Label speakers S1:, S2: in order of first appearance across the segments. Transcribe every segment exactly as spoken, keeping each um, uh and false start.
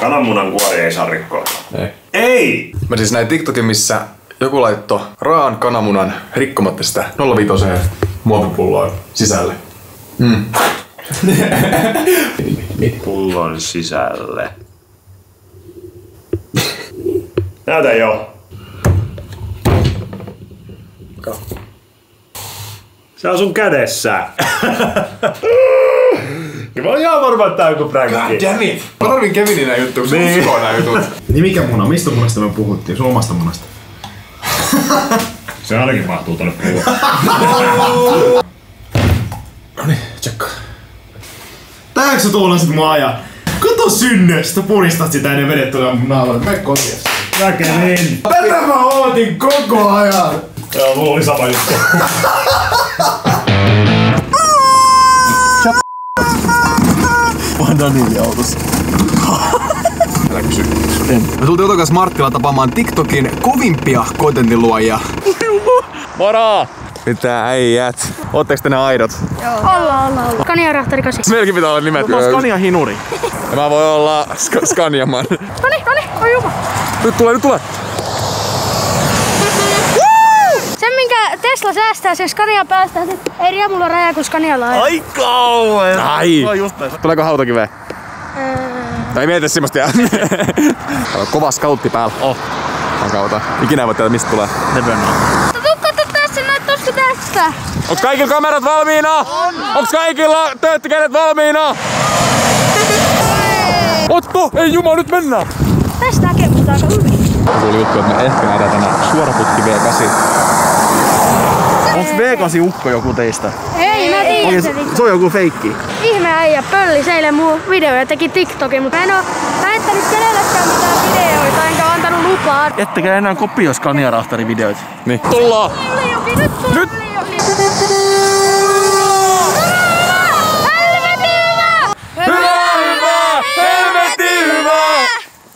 S1: Kananmunan kuori ei saa rikkoa.
S2: Ei.
S1: Ei!
S2: Mä siis näin TikTokin, missä joku laittoi raan kananmunan rikkomatta sitä nolla viisi muovipulloa sisälle. Mm.
S1: Pullon sisälle. Näytä jo. Se on sun kädessä. Mä oon ihan varma, että tää on joku pränkki.
S2: God damn it! Mä tarvin Kevinin nää juttuja, kun niin. Uskoo nää jutut.
S3: Niin mikä muna? Mistä munasta me puhuttiin? Sun omasta munasta.
S1: Se ainakin mahtuu tonne pulloon.
S2: Noniin, tsekkaa.
S3: Tääkö sä tuulasit mua ajaa? Kato synnestä, puristat sitä ennen vedet tulee mun naavalle. Mene kotiin.
S1: Mä kävin.
S3: Tätä mä ootin koko ajan.
S1: Joo, mulla oli sama juttu.
S3: Mä oon Danielin autossa.
S2: Älä kysy. Me tultiin Oton kanssa Marttila tapaamaan TikTokin kovimpia contentin-luojia.
S4: Moro!
S2: Mitä äijät? Ootteks te ne aidot?
S5: Joo. Ollaan, ollaan, ollaan. Scania Rahtari kasi.
S2: Meilläkin pitää olla nimet.
S4: Mä oon Scania Hinuri.
S2: Ja mä voin olla Sk Scaniaman.
S5: Noniin, noniin, oi juma.
S2: Nyt tulee, nyt tulee!
S5: Sen minkä Tesla säästää, se Scania päästää, sit ei riemulla rajaa kun Scanialla ajaa.
S4: Ai kauan!
S2: Ai! Tuleeko hautakiveä?
S5: Öö...
S2: Tai mieti semmoista jää. Kova scoutti päällä.
S4: Oh.
S2: Mä kauta. Ikinä ei voi tiedä mistä tulee.
S5: Tuu katso tässä, näet tossa tästä.
S2: Onks kaikilla kamerat valmiina? On! Onks kaikilla tööttikädet valmiina? Otto! Ei jumala, nyt mennään!
S5: Tästä näkee mutta aika hyvin.
S2: Kuuli juttu, että me ehkä nähdään tänään suoraputki V kahdeksan.
S4: Onks V kahdeksan ukko joku teistä?
S5: Ei, mä tiedän se vittu.
S4: Se on joku feikki.
S5: Ihme äijä pölli eilen mun video ja teki TikTokin, mutta mä en oo lähettänyt kenellekään mitään videoita enkä antanut lupaa.
S4: Ettekä enää kopioi Scania Rahtari videoita.
S2: Niin. Tullaan!
S5: Liuki, nyt tulee
S2: Nyt.
S5: liuki. Helvetin hyvä!
S2: Hyvä, hyvä! Helvetin hyvä!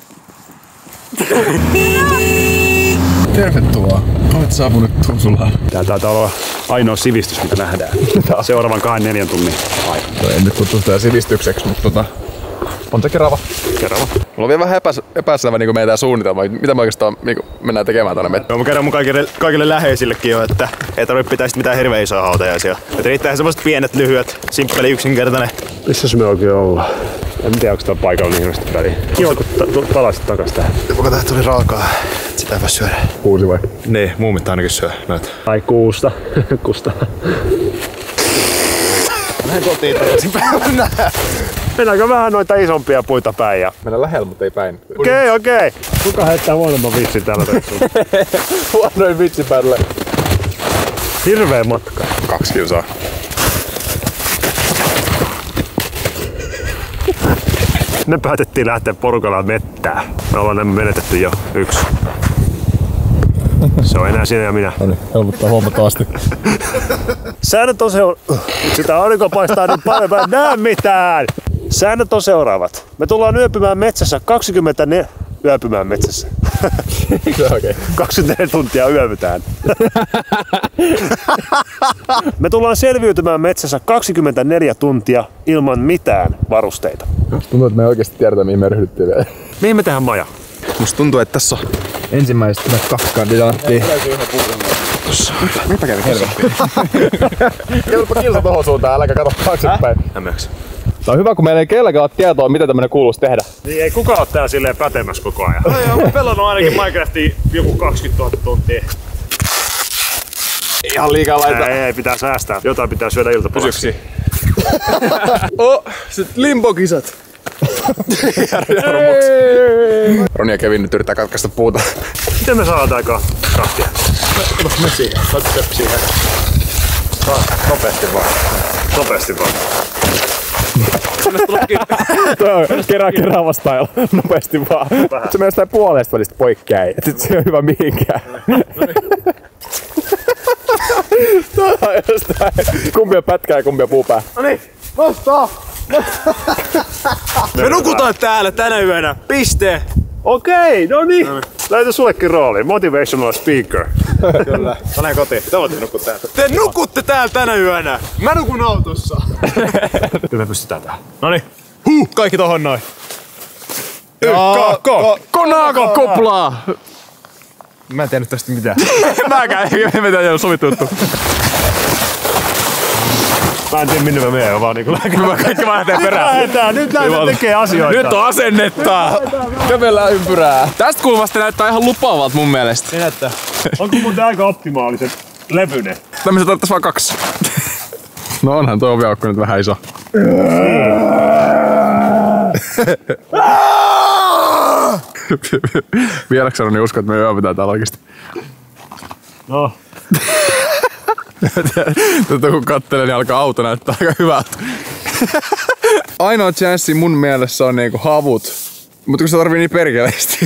S2: Tervetuloa. Olet saapunut Tuusulaan.
S1: Tää taitaa olla ainoa sivistys, mitä nähdään. Seuraavan kahden neljän tunnin aikana.
S2: En nyt kutsu sitä sivistykseksi, mutta tota... On se kerava.
S1: Kerralla.
S2: Mulla on vielä vähän epäs, epäselvä niin meidän suunnitelma. Mitä me oikeastaan niin mennään tekemään tänne mettään?
S1: Joo, mä kerron mun kaikille, kaikille läheisillekin jo, että ei tarvitse pitää mitään hirveän isoa hautajaisia. Että riittää semmoset pienet, lyhyet, simppeli, yksinkertainen. Missäs me oikein ollaan? En tiedä, onko tää paikalla niin hirveästi väliä. Kiva, kun palasit takas tähän.
S3: Kuka tähän tuli raakaa? Sitä ei voi syödä.
S2: Kuusi vai?
S1: Niin, muumit ainakin syö näitä. Ai kuusta. Kusta.
S3: Lähden kotiin takaisin päivänä.
S1: Mennäänkö vähän noita isompia puita päin ja...
S2: Mennään lähellä, mutta ei päin.
S1: Okei, okay, okei. Okay. Kuka heittää huonomman vitsin täällä reissulla?
S2: Huonoin vitsi päälle.
S1: Hirveä matka.
S2: Kaksi kiusaa.
S1: Me päätettiin lähteä porukalla mettään. Me ollaan menetetty jo yksi. Se on enää sinä ja minä.
S2: No niin, helpottaa huomattavasti.
S1: Säännöt on seuraavat. Sitä aurinko paistaa niin paljon, mä en näe mitään. Säännöt on seuraavat. Me tullaan yöpymään metsässä kaksikymmentäneljä... Yöpymään metsässä.
S2: Okay.
S1: kaksikymmentäneljä tuntia yöpytään. Me tullaan selviytymään metsässä kaksikymmentäneljä tuntia ilman mitään varusteita.
S2: Tuntuu, että me ei oikeesti tiedetä, mihin me ryhdyttiin vielä.
S1: Mihin me tehdään maja?
S2: Musta tuntuu, että tässä on ensimmäiset kaksi kandidaattia. Tossa. Mitä kävi helvettiin? Kelpa kilsa tohon suuntaan, äläkä kato taaksepäin.
S1: Hämmeäks?
S2: Tää on hyvä, kun meillä ei kelläkään ole tietoa, mitä tämmönen kuuluisi tehdä.
S1: Niin ei kukaan oo täällä silleen pätemässä koko ajan. No joo, mä pelannut ainakin Minecraftia joku kaksikymmentätuhatta tuntia.
S2: Ihan liikaa laita.
S1: Ei, ei, pitää säästää. Jotain pitää syödä iltapalaksi.
S2: Oh, sit limbokisat. Roni ja Kevin nyt yrittää katkaista puuta.
S1: Miten me saadaan aikaa kraftia?
S2: Tos me siihen, saat step siihen.
S1: Nopeasti vaan. Nopeasti vaan.
S2: Kerää kerää vastailla. Nopeasti vaan. Se menee jostain puolesta välistä poikkeaa. Et sit se ei ole hyvä mihinkään. Tää on jostain. Kumpi on pätkää ja kumpi on puupää.
S3: Noniin, nostaa!
S1: Me nukutaan täällä tänä yönä. Piste. Okei, no niin. Lähetän sullekin rooli. Motivational speaker.
S3: Kyllä. Tänään kotiin. Mitä voitte nukkua täällä?
S1: Te nukutte täällä tänä yönä.
S3: Mä nukun autossa.
S1: Kyllä me pystytään tähän.
S3: Noniin. Huh, kaikki tohon noin.
S2: Kakko! Konako koplaa!
S1: Mä en tiennyt tästä mitään.
S2: Mäkään, ei me tiedä sovittu juttu.
S1: Mä en tiedä minne mä menen, vaan niinku lähdetään.
S2: Mä kaikki vaan lähtee perään.
S1: Lähdetään, nyt lähdetään tekee asioita.
S2: Nyt on asennetta! Kävellään ympyrää. Tästä kulmasta näyttää ihan lupaavalta mun mielestä.
S1: Niin että, onko muuten aika optimaalisen levyinen?
S2: Tämmöset tarvittais vaan kaksi. No onhan tuo oviaukko nyt vähän iso. Vieläks sanoni usko, että me yövytään täällä oikeesti?
S1: No.
S2: Tätä kun kattelee, niin alkaa auto näyttää aika hyvältä. Ainoa chanssi mun mielessä on niinku havut. Mutta kun se tarvii niin perkeleesti.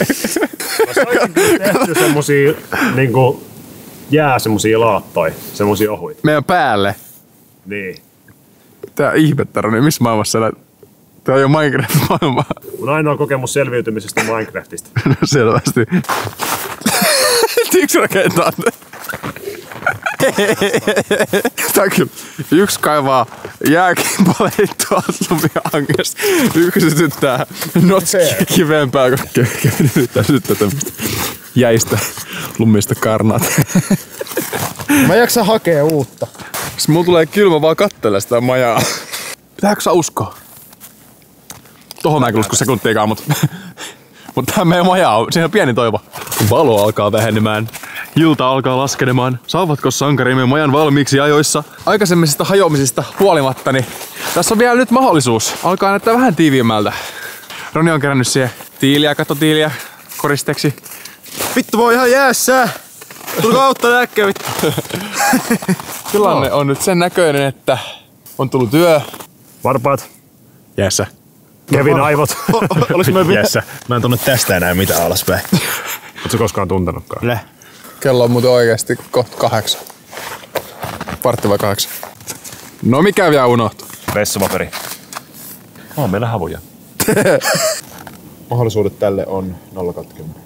S1: Tehty semmosia niinku jää semmosia laattoja, semmosia ohuita.
S2: Meidän päälle.
S1: Niin.
S2: Tää ihmettä, niin missä maailmassa elät? Tää on jo Minecraft-maailmaa.
S1: Mun ainoa kokemus selviytymisestä Minecraftista.
S2: No selvästi. Tiiäks rakentaa? Tää on kyllä. Yksi kaivaa jääkimpaleita tuolta lumihangesta. Yksi sytyttää notskikiveen päälle, kun Kevin yrittää sytyttää tämmöstä jäistä lumista karnat.
S4: Mä jaksa hakea uutta.
S2: Siis mulla tulee kylmä vaan kattele sitä majaa. Pitääkö sä uskoa? Tohon mä en kyllä usko sekuntiikaan, mut... Mut tää meidän maja on, siinä on pieni toivo. Valo alkaa vähenemään. Ilta alkaa laskenemaan. Saavatko sankarimme majan valmiiksi ajoissa? Aikaisemmista hajoamisista huolimatta, niin tässä on vielä nyt mahdollisuus. Alkaa näyttää vähän tiiviimmältä. Roni on kerännyt siihen tiiliä, kattotiiliä koristeeksi.
S1: Vittu, mä oon ihan jäässä! Tulko auttaa lääkkeä, vittu?
S2: Tilanne on nyt sen näköinen, että on tullut yö.
S1: Varpaat.
S2: Jäässä.
S1: Kevin aivot. Olis mä
S3: Jäässä. Mä en tunne tästä enää mitään alaspäin.
S1: Oot sä koskaan tuntenutkaan?
S3: Lä.
S2: Kello on muuten oikeesti kohta kahdeksan. Vartti vai kahdeksan. No mikä vielä unohtuu?
S1: Vessapaperi. On meillä havuja.
S4: Mahdollisuudet tälle on nolla kymmenen.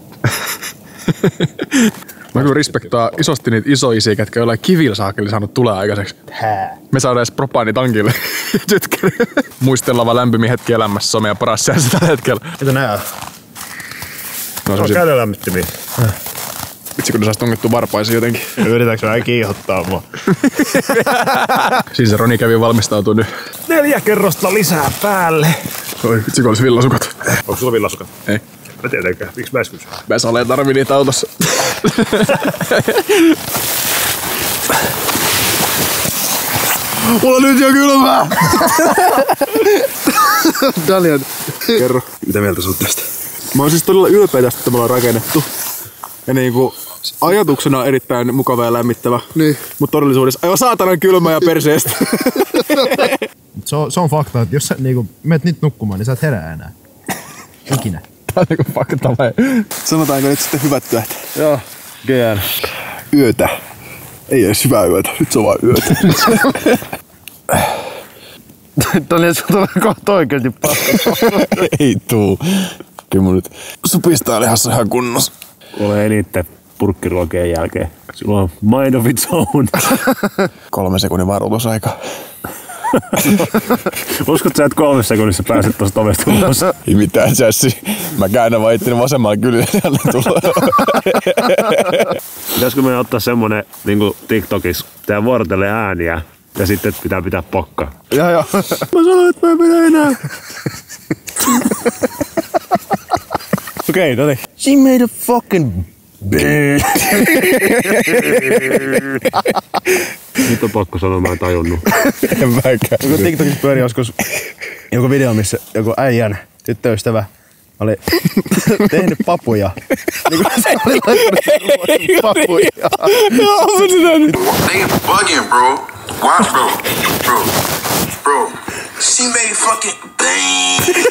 S2: Mä kyllä respektaa isosti niitä isoisia, ketkä jollain kivillä saakeli saanut tulee aikaiseksi.
S4: Hää.
S2: Me saadaan edes propaani tankille. Muistellaan vaan lämpimiä hetkiä elämässä, se on meidän paras säänsä tällä hetkellä.
S3: Mitä nää on?
S2: No,
S1: On käydä lämmittimiä.
S2: vitsi kun ne sais tungettua varpaisiin jotenkin.
S1: Yritätkö vähän kiihottaa mua?
S2: Siis se Roni kävi valmistautua nyt.
S1: Neljä kerrosta lisää päälle.
S2: Oi vitsi kun olisi villasukat.
S1: Onko sulla villasukat?
S2: Ei.
S1: Mä tietenkään. Miksi mä edes kysyn?
S2: Mä saleen tarvii niitä autossa. Mulla nyt jo kylmää! Dalian, kerro.
S1: Mitä mieltä sä oot tästä?
S2: Mä oon siis todella ylpeä tästä, että me ollaan rakennettu. Ja niinku ajatuksena on erittäin mukava ja lämmittävä. Niin. Mut todellisuudessa aivan saatanan kylmä ja perseestä.
S4: Se on, se on fakta, että jos sä niinku menet nyt nukkumaan, niin sä et herää enää. Ikinä.
S2: Tää on niinku fakta vai? Sanotaanko nyt sitten hyvät työt?
S4: Joo. G N.
S2: Yötä. Ei edes hyvää yötä, nyt se on vaan yötä.
S4: Tälleen se tulee kohta oikeesti paska.
S2: Ei tuu. Kyllä mun nyt supistaa lihassa ihan kunnossa.
S1: Kuolee eniten purkkiruokien jälkeen. Sulla on mind of its own.
S2: Kolme sekunnin varoitusaika.
S1: Uskot sä, että kolme sekunnissa pääset tosta ovesta ulos?
S2: Ei mitään, Jesse. Mä käännän vaan itteni vasemmalla kyljellä ja jälleen tulee.
S1: Pitäisikö meidän ottaa semmonen niinku TikTokissa, tää vuorotelle ääniä ja sitten pitää pitää pokka.
S2: Joo joo.
S1: Mä sanoin, että mä en mene enää. Okei, okay, no niin.
S4: She made a fucking
S1: Nyt on pakko sanoa, mä en tajunnut.
S2: En mäkään.
S4: Joku TikTokissa pyöri joskus joku video, missä joku äijän tyttöystävä oli tehnyt papuja. Niinku se oli laittanut papuja.
S2: Joo, mä sitä nyt.
S6: They bugging, bro. Why, bro? Bro. Bro. She made fucking bang.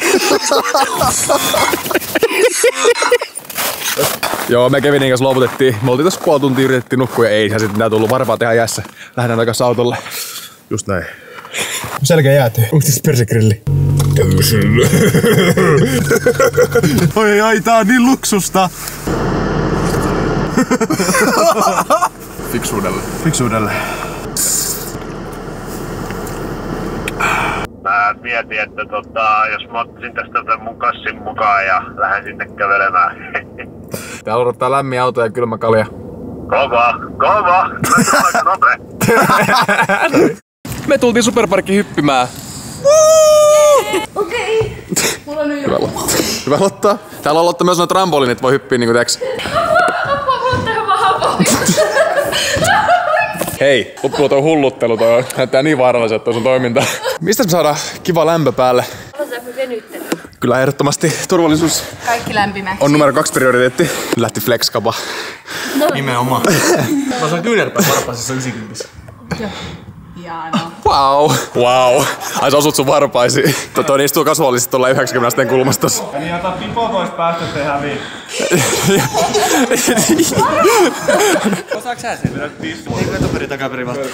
S2: Joo, me Kevinin kanssa luovutettiin. Me oltiin tossa puoli tuntia yritettiin nukkua ja ei. Ja sitten nää tullut varpaa tehdä jäässä. Lähdetään takaisin autolle.
S1: Just näin.
S4: Selkeä jäätyy. Onks tässä persekrilli?
S1: Oi ai, tää on niin luksusta.
S2: Fiksuudelle.
S1: Fiksuudelle.
S7: mä mietin, että tota, jos mä ottaisin tästä tämän mun kassin mukaan ja lähden sinne kävelemään.
S2: Täällä odottaa lämmin auto ja kylmä kalja.
S7: Kova, kova! Mä oon aika nopea.
S2: Me tultiin Superparkkiin hyppimään.
S5: Okei. Mulla on nyt
S2: Hyvä aloittaa. Hyvä aloittaa. Täällä on aloittaa myös noita trampoliin, että voi hyppiä niinku teks.
S5: Apua, mulla on tähän vähän
S2: Hei, loppuun toi hulluttelu toi näyttää niin vaaralliselta toi sun toiminta. Mistä me saadaan kiva lämpö päälle?
S5: Osaanko venyttelyä?
S2: Kyllä ehdottomasti turvallisuus
S8: Kaikki lämpimäksi.
S2: on numero kaksi prioriteetti. Lähti flexkapa.
S3: Nimenomaan. Mä saan kyynärpää varpaisessa yhdeksänkymmentä.
S8: Hienoa.
S2: Wow. Wow. Ai sä osut sun varpaisiin. Toi istuu kasvallisesti tuolla yhdeksänkymmentä asteen kulmasta.
S3: Niin ota pipo pois päästä, ettei häviä. Osaaks sä sen? Eikö etuperi takaperi vasta?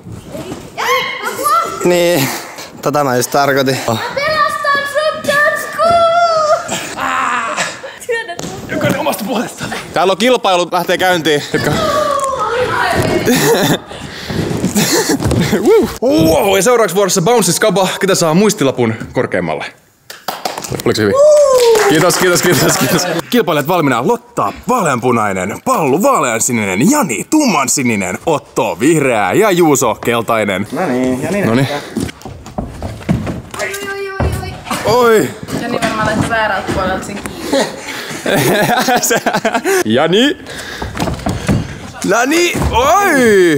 S4: Niin, tota mä just tarkoitin.
S5: Pelastan sut, Jatsku! Tiedät mun.
S3: Jokainen omasta puolestaan.
S2: Täällä on kilpailu, lähtee käyntiin. Wow, ja seuraavaksi vuorossa Bounces Kaba, ketä saa muistilapun korkeammalle. Oliko se hyvin? Kiitos, kiitos, kiitos, kiitos. Kilpailijat valmiina. Lotta, vaaleanpunainen. Pallu, vaaleansininen. Jani, tummansininen. Otto, vihreä. Ja Juuso, keltainen.
S3: No niin, ja niin.
S2: Noniin. Oi!
S8: Jani varmaan laittoi väärältä puolelta sen kiinni.
S2: Jani! Nani! Oi!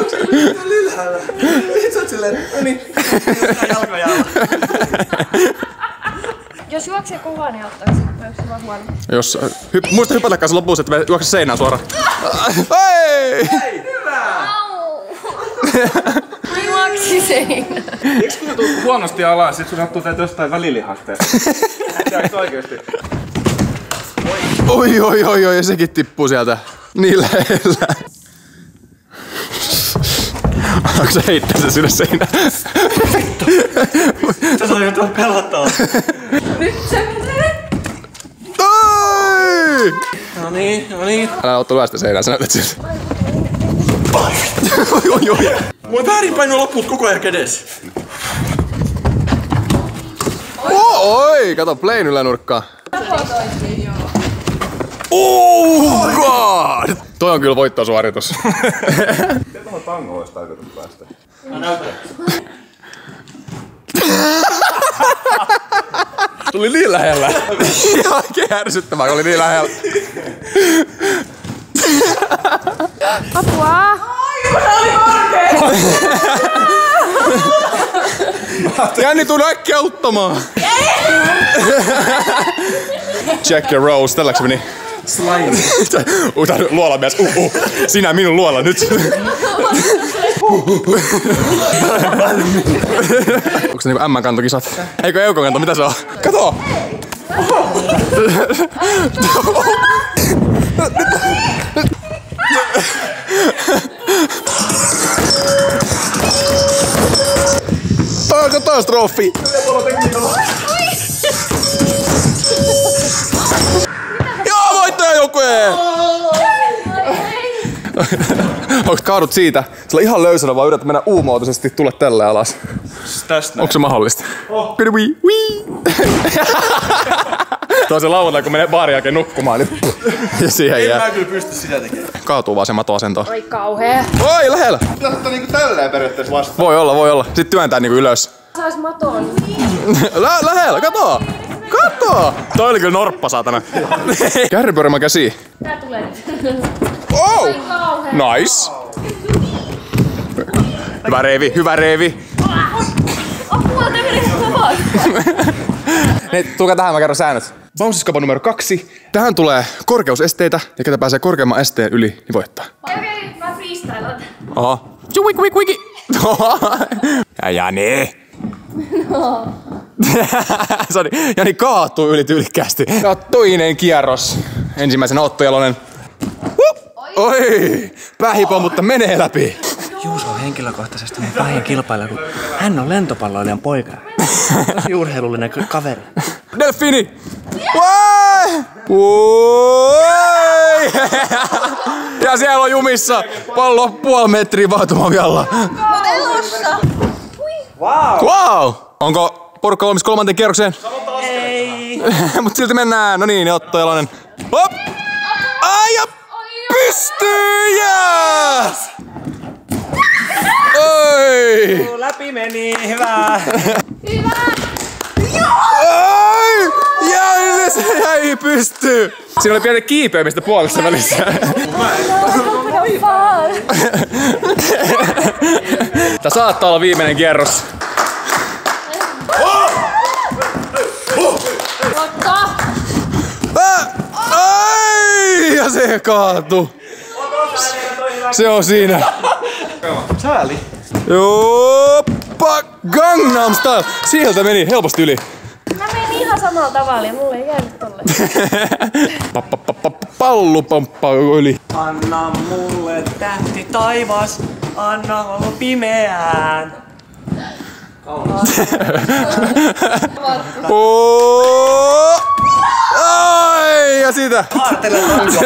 S3: Sä oot silleen, no niin. Jalkojalla.
S5: Jos juoksee kovaa, niin ottaisi hyppäyksi vaan huono.
S2: Jos, hyp, muista hypätä kanssa lopussa, että me juokse seinään suoraan. Hei!
S3: Hei, hyvä!
S5: Juoksi seinä.
S3: Eiks kun tuut huonosti alas, sit sun sattuu teet jostain välilihasteesta? Tiedätkö oikeesti?
S2: Oi, oi, oi, oi, ja sekin tippuu sieltä. Niin lähellä. Onko sä heittää sen sinne seinään?
S3: Sä sai jotain pelottavaa.
S5: Nyt se menee.
S2: Oi!
S3: No niin, no niin.
S2: Älä ottaa lyöstä seinään, sä näytät siltä. Oi, oi, oi.
S3: Mulla on väärinpäin nuo loput koko ajan kädessä.
S2: Oh, oi, kato playn ylänurkkaa. Oh god! Toi on kyllä voittosuoritus.
S3: Miten tuohon tangoon olisi tarkoitus päästä? Mä näytän.
S2: Tuli niin lähellä. Ihan oikein ärsyttävää, oli niin lähellä.
S5: Apua!
S2: Jänni, tuu äkkiä auttamaan. Check your rose, tälläks meni?
S3: Slime.
S2: Utan luolamies, uh, uh. Sinä minun luola nyt. Onko se niinku ämmän-kantokisat? Eikö Eukon-kanto, mitä se on? Kato! Toi on katastrofi! Joo, voittajajoukkue! Onko kaadut siitä? Sillä ihan löysänä vaan yrität mennä uumoutisesti tulla tälle alas.
S3: Tästä.
S2: Onko se mahdollista? Oh. Wii, wii. Tuo on se lauantai, kun menee baarin jälkeen nukkumaan. Niin ja siihen
S3: En
S2: jää.
S3: mä kyllä pysty sitä tekemään.
S2: Kaatuu vaan se matoasento.
S5: Oi kauhea.
S2: Oi, lähellä!
S3: Pitää ottaa niinku tälleen periaatteessa vastaan.
S2: Voi olla, voi olla. Sitten työntää niinku ylös.
S5: Sais matoon.
S2: Lä lähellä, kato! Kato! Toi oli kyllä norppa, saatana. Kärrypyörimä käsi.
S5: Tää tulee nyt.
S2: Oh!
S5: Kauhea.
S2: Nice! Hyvä reivi, hyvä reivi.
S5: Apua, te menee kovaa.
S2: Hei, tulkaa tähän, mä kerron säännöt. Bounces-kapa numero kaksi. Tähän tulee korkeusesteitä, ja ketä pääsee korkeamman esteen yli, niin voittaa.
S5: Okei, okay, mä freestylaan.
S2: Oho. Wiki, wiki, wiki. Ja Jani.
S5: No.
S2: Sori, Jani kaatuu yli tyylikkäästi. Ja toinen kierros. Ensimmäisenä Otto Jalonen. Oi! Päähipo, mutta menee läpi.
S9: Juuso on henkilökohtaisesti mun pahin kilpailija, kun hän on lentopalloilijan poika. Tosi urheilullinen kaveri.
S2: Delfiini! Voi! Voi! Ja siellä on jumissa pallo puoli metriä vaatumavilla.
S8: Mut elossa!
S3: Wow!
S2: Wow! Onko porukka valmis kolmanteen kierrokseen?
S9: Ei.
S2: Mut silti mennään. No niin, Otto Jalonen. Hop! Ai ja pystyy! Yes! Oi!
S9: Läpi meni, hyvä.
S5: Hyvä!
S2: Oi! Ja se jäi pystyy! Siinä oli pientä kiipeämistä puolessa välissä. Tää saattaa olla viimeinen kierros. Ai! Ja se kaatu. Se on siinä.
S9: Sääli.
S2: Joppa! Gangnam Style! Sieltä meni helposti yli.
S5: Mä menin ihan samalla tavalla ja mulle ei jäänyt tolleen.
S2: Pallupomppa yli.
S9: Anna mulle tähti taivas, anna olla pimeään.
S2: Oh! Ai! Ja siitä!
S9: Aartele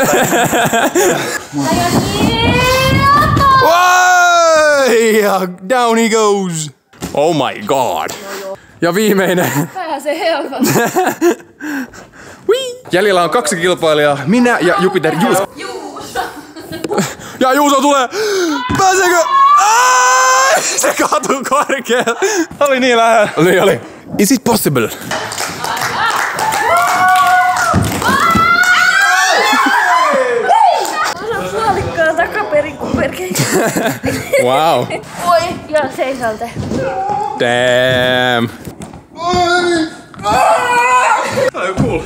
S2: Ai! Ja down he goes! Oh my god! Ja viimeinen.
S5: Pääsee helposti.
S2: Jäljellä on kaksi kilpailijaa. Minä ja Jupiter Juuso.
S5: Juuso.
S2: Ja Juuso tulee! Pääseekö? Ai! Se kaatuu korkealle. Oli niin lähellä. Oli, oli. Is it possible?
S5: Puolikkaa takaperin kuperkein.
S2: Wow.
S5: Oi, ja seisalte.
S2: Damn. Cool.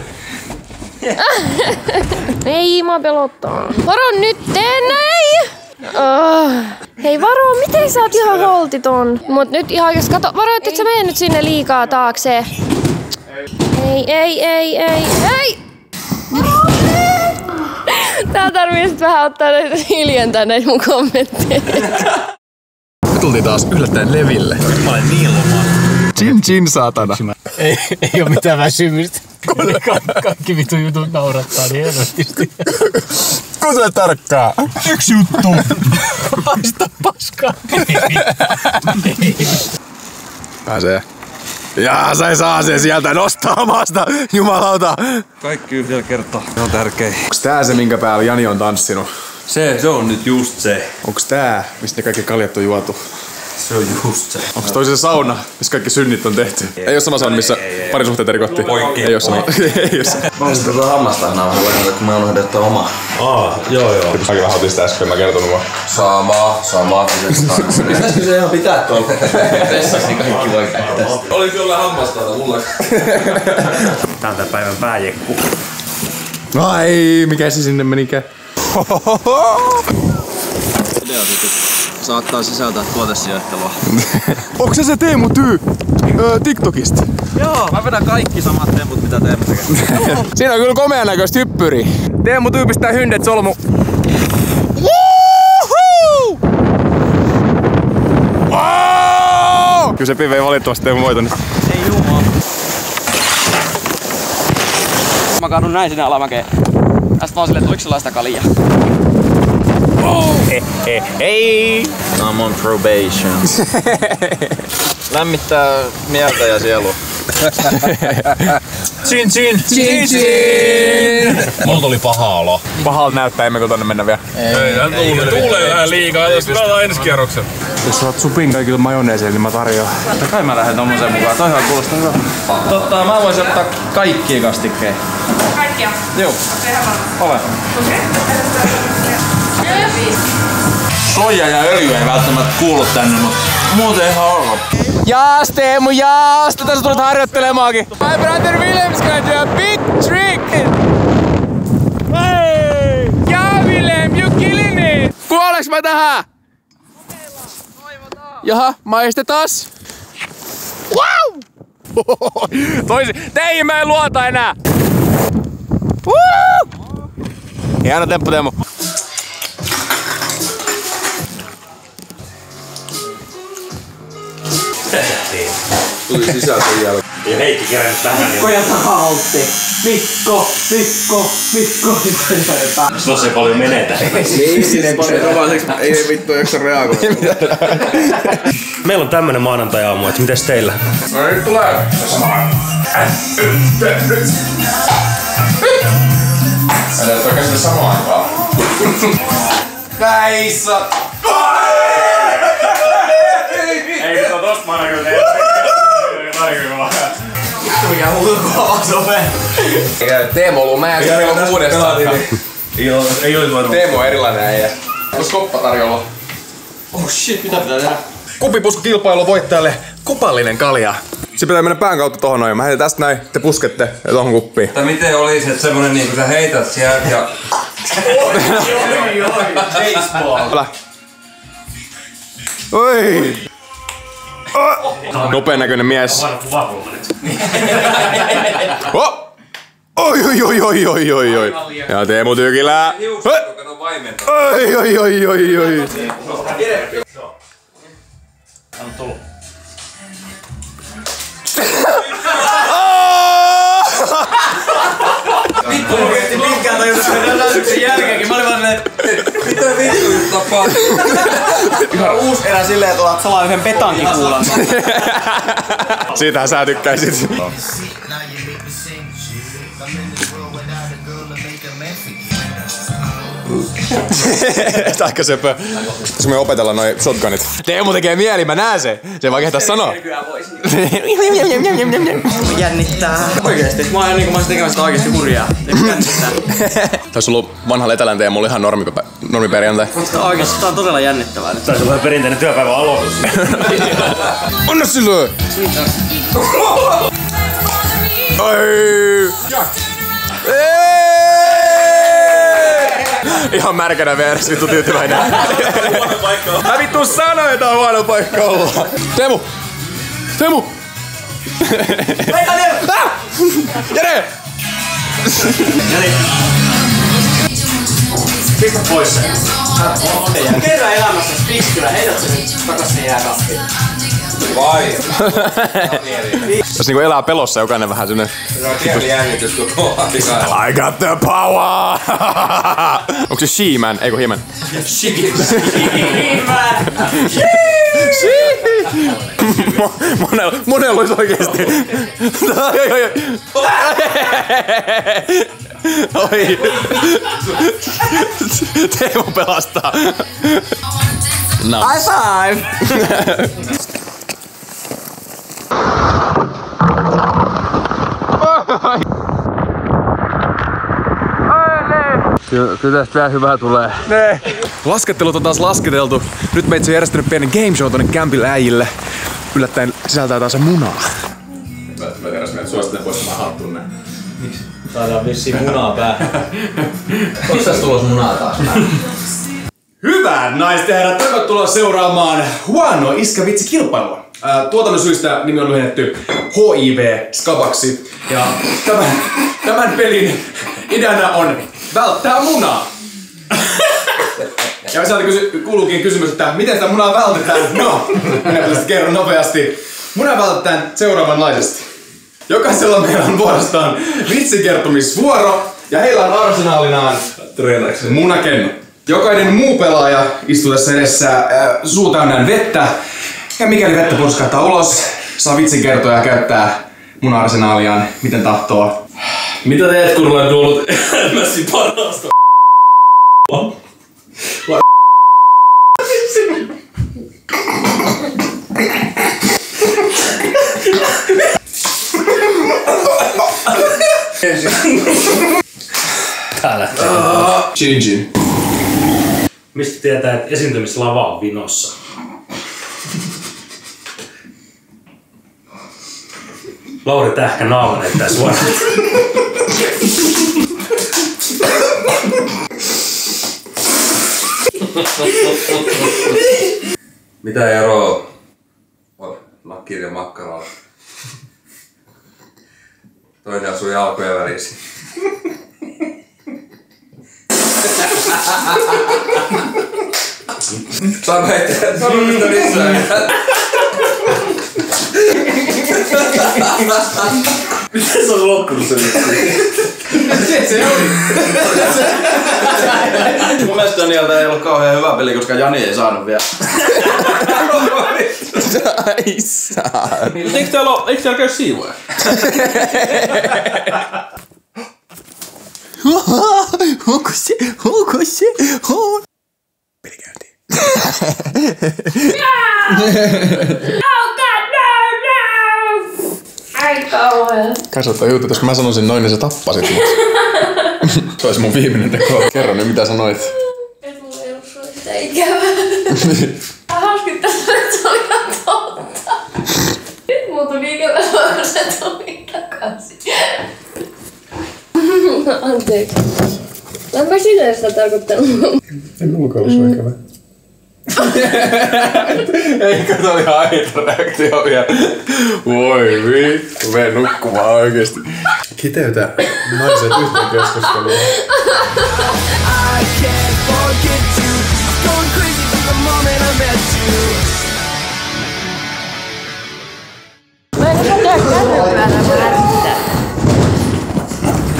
S5: Ei, mä pelottaa. Varo nyt, ei! Oh. Hei Varo, miten sä oot ihan holtiton? Mut nyt ihan jos kato, Varo, et sä mene nyt sinne liikaa taakse. Ei, ei, ei, ei, ei! Tää tarvii sit vähän ottaa näitä hiljentää näitä mun kommentteja.
S2: Me tultiin taas yllättäen leville.
S9: Mä olen niin lomaa.
S2: Chin chin saatana.
S10: Ei, ei oo mitään väsymystä. Ka- kaikki vitu jutut naurattaa niin helvetisti.
S2: Kuuntele tarkkaa. Yksi juttu.
S10: Haista paskaa.
S2: Pääsee. Ja sai saa sen sieltä nostaa maasta. Jumalauta.
S9: Kaikki yhdellä kertaa. Se on tärkeä.
S2: Onks tää se, minkä päällä Jani on tanssinut?
S9: Se, se on nyt just se.
S2: Onks tää, mistä ne kaikki kaljat on juotu?
S9: Se on just se.
S2: Onks toi se sauna, missä kaikki synnit on tehty? Ei, ei oo sama sauna, missä parisuhteita rikottiin.
S9: Poikki.
S2: Ei oo sama. Ei oo sama.
S9: Mä olisin tota hammastaan nauhalla, kun mä unohdin ottaa omaa.
S3: Aa, joo joo.
S2: Mäkin vähän otin sitä äsken, mä kertonut vaan.
S9: Sama, sama. Pitäisikö se ihan pitää tuolla vessassa, niin kaikki voi käyttää. Oli kyllä hammastaata mulle. Tää on tän päivän pääjekku.
S2: Ai, mikä se sinne menikään?
S9: Video sitten saattaa sisältää tuotesijoittelua.
S2: Onko se se Teemu Tyy öö, TikTokista?
S9: Joo, mä vedän kaikki samat temput mitä Teemu tekee.
S2: Siinä on kyllä komean näköistä hyppyri. Teemu Tyy pistää hyndet solmu. Wow! Kyllä se Pive ei valitettavasti Teemu voitanut.
S9: Ei jumaa. Mä kaadun näin sinne alamäkeen. Tästä vaan silleen, että oliko sellaista kaljaa?
S1: He, he, hei!
S9: I'm on probation. Lämmittää mieltä ja sielua.
S3: Chin chin!
S2: Chin chin!
S3: Multa oli paha olo.
S2: Pahalta näyttää, emmekö tonne mennä vielä.
S3: Ei, hän tuulee, tuulee vähän liikaa, jos pelataan ensi kierroksen.
S2: Jos sä oot supin kaikille majoneeseen, niin mä tarjoan.
S9: Totta kai mä lähden tommoseen mukaan, toihan kuulostaa hyvä. Totta, mä voisin ottaa kaikkia kastikkeja.
S8: Kaikkia?
S9: Joo. Ole.
S8: Okei.
S9: Soija ja öljy ei välttämättä kuulu tänne, mutta muuten ihan olla.
S2: Jaas Teemu, jaas! Tätä sä tulet harjoittelemaankin. My brother Willem's gonna do a big trick! Hey! Yeah, Willem, you killing it! Kuoleks mä tähän? Jaha, maistetaas. Wow! Toisi, teihin mä en luota enää! Woo! Hieno temppu, Teemu.
S9: Tuli sisältön jälkeen.
S11: Ja Heikki kerännyt tähän.
S12: Mikko ja takaholtti. Mikko, Mikko, Mikko.
S11: Tuossa ei paljon menetä.
S9: Niin, siinä ei paljon rovaiseksi. Ei vittu, eikö se reagoi?
S11: Meillä on tämmönen maanantai-aamu, et mites teillä?
S9: No nyt tulee se sama. Älä et oikeesti samaan aikaan. Näissä!
S11: Ei se on tosta mä näkyy teille.
S12: Mikä ulkoa sove?
S9: Teemu on ollut mä ja se on uudestaan.
S11: Ei olis voinut.
S9: Teemu on erilainen äijä. Olis koppa tarjolla?
S12: Oh shit, mitä pitää tehdä?
S2: Kupipuskukilpailu voittajalle kupallinen kalja. Se pitää mennä pään kautta tohon noin. Mä heitän tästä näin, te puskette tohon kuppiin.
S9: Tai miten olisi, että semmonen niinku sä heität sieltä ja...
S12: Oi, oi, oi, baseball.
S2: Älä. Oi! Nopean näköinen mies. Oh! Oi oi oi oi oi oi oi. Ja Teemu Tyykilää. Oi oi oi oi oi.
S11: Anna tullut.
S12: Vittu oikeesti minkään tajunnut sen näytöksen jälkeenkin. Mä olin vaan silleen, mitä vittu just tapaa? Ihan uusi erä silleen, että otat salaa yhden petankin kuulan.
S2: Siitähän sä tykkäisit. Aika söpö. Tässä me opetellaan noi shotgunit. Teemu tekee mieli, mä näen se. Se ei vaan kehtaa sanoa.
S12: Jännittää. Oikeesti. Mä oon niinku mä olisin tekemässä sitä oikeesti hurjaa. Jännittää.
S2: Tässä on ollut vanha Letälän Teemu, oli ihan normipä, normiperjantai.
S12: Mutta oikeesti tää on todella jännittävää.
S11: Taisi olla perinteinen työpäivän aloitus.
S2: Anna sille! Oi! Ihan märkänä vieressä, vittu tyytyväinen. Mä vittu sanoin, että on huono paikka olla. Teemu! Teemu! Jere!
S11: Pistä pois sen.
S12: Kerran elämässä piskylä, heität sen nyt takas sen jääkappiin.
S9: Vai?
S2: Jos niinku elää pelossa jokainen vähän sinne.
S9: Se on pieni jännitys koko ajan.
S2: I got the power! Onko se She-Man? Eiku He-Man?
S12: She-Man!
S2: Monella, monella olisi oikeesti. Oi, oi, oi. Oi. Teemu pelastaa. No.
S12: High five!
S2: Kyllä tästä vähän hyvää tulee. Nee. Laskettelut on taas lasketeltu. Nyt meitä on järjestänyt pienen game show tonne campille äijille. Yllättäen sisältää taas munaa. Mä tiedän, että suosittelen poistamaan hattunne.
S11: Miksi? Saadaan vissiin munaa päähän.
S12: Onko tässä tulos munaa taas päähän?
S2: Hyvät naiset ja herrat, tervetuloa seuraamaan Huono iskä vitsi kilpailua. Tuotannon syistä nimi on lyhennetty H I V Skabaksi. Ja tämän, tämän pelin ideana on välttää munaa. Ja sieltä kysy, kuuluukin kysymys, että miten sitä munaa vältetään? No, minä tästä kerron nopeasti. Munaa vältetään seuraavanlaisesti. Jokaisella meillä on vuorostaan vitsikertomisvuoro ja heillä on arsenaalinaan munakenno. Jokainen muu pelaaja istuu tässä edessä äh, suu täynnään vettä. Ja mikäli vettä purskahtaa ulos, saa vitsikertoa ja käyttää mun arsenaaliaan miten tahtoo.
S11: Mitä teet, kun olen tullut elämäsi parasta Tää lähtee.
S2: Chin-chin.
S11: Mistä tietää, että esiintymislava on vinossa? Lauri Tähkä naama näyttää suoraan.
S9: Mitä eroa on nakkiin ja makkaralla? Toinen asuu jalkojen välissä. Sano, että sano mistä missään. Miten se on loppunut se nyt?
S12: Se se oli.
S9: Mun mielestä Danielta ei ollut kauhean hyvä peli, koska Jani ei saanut vielä.
S2: Ai saa.
S9: Eikö täällä, eikö täällä käy siivoja?
S2: Onko se? Onko se? Peli käyntiin.
S5: Oh god, no, no! Ai kauhean.
S2: Kasvattaa juttu, jos mä sanoisin noin, niin sä tappasit mut. Se olisi mun viimeinen teko. Kerro nyt, mitä sanoit.
S5: Et mulla ei ollut sulle sitä ikävää. Hauskittaa, että se oli ihan totta. Nyt mulla tuli ikävää, kun se tuli takaisin. Anteeksi. Enpä sinä sitä tarkoittanut.
S2: En mullakaan ollut sua ikävää. Ei kato ihan aito reaktio vielä. Voi vittu, mene nukkumaan oikeesti. Kiteytä naiset yhteen keskusteluun.
S5: Mä en osaa tehdä kärrypyörää, mä ärsyttää.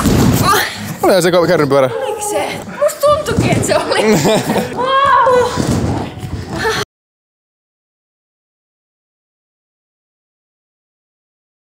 S2: Olihan se kärrypyörä.
S5: Oliko se? Musta tuntuikin, että se oli. Wow.